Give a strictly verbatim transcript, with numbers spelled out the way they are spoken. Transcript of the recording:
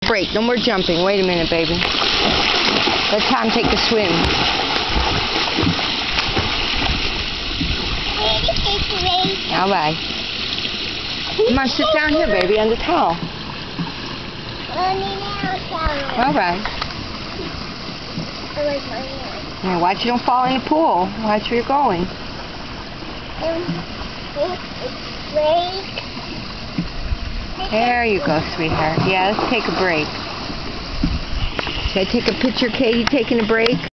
break. No more jumping. Wait a minute, baby. Let Tom take a swim. All right. Come on, sit down here, baby, on the towel. All right. Now, watch you don't fall in the pool. Watch where you're going. There you go, sweetheart. Yeah, let's take a break. Can I take a picture, Katie, taking a break?